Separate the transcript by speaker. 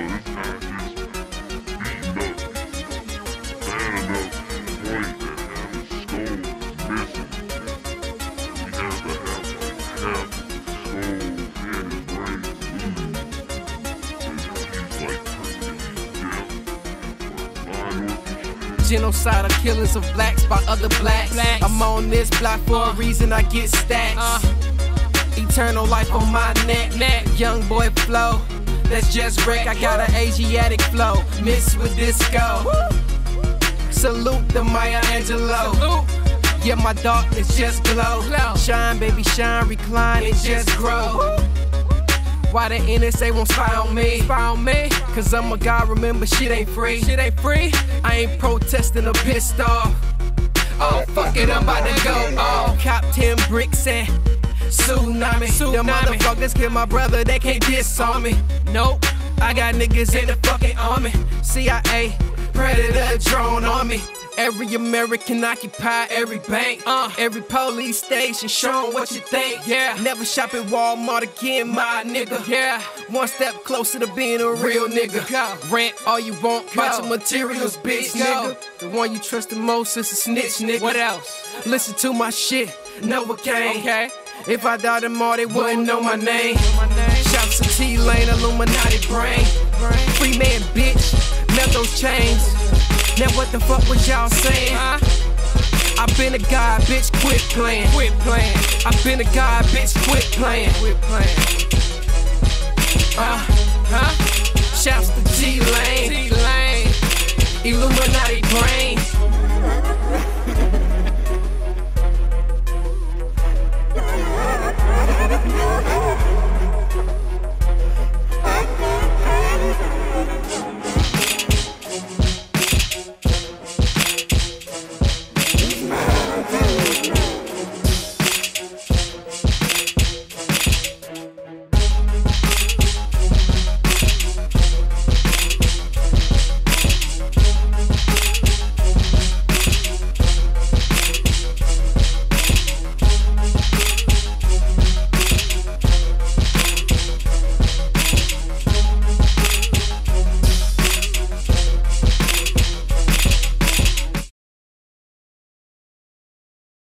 Speaker 1: Genocidal killings of blacks by other blacks. I'm on this block for a reason, I get stacks. Eternal life on my neck. Young boy flow, that's just wreck. I got an Asiatic flow, mixed with disco. Salute the Maya Angelou. Yeah, my darkness just glow. Shine, baby, shine, recline, and just grow. Why the NSA won't spy on me? Cause I'm a god, remember shit ain't free. I ain't protesting or pissed off. Oh, fuck it, I'm about to go off. Cop 10 bricks and tsunami. Them motherfuckers kill my brother, they can't diss on me. Nope, I got niggas in the fucking army. CIA, predator drone on me. Every American occupy every bank, every police station, show 'em what you think. Yeah, never shop at Walmart again, my nigga. Yeah, one step closer to being a real nigga. Rent all you want, bunch of materials, bitch, nigga. The one you trust the most is a snitch, nigga. What else? Listen to my shit, Novocaine. Okay. If I died tomorrow, they wouldn't know my name. Shouts to T-Lane, Illuminati brain. Free man, bitch, melt those chains. Now what the fuck was y'all saying? I've been a god, bitch, quit playing. I've been a god, bitch, quit playing. Shouts to T-Lane, Illuminati brain.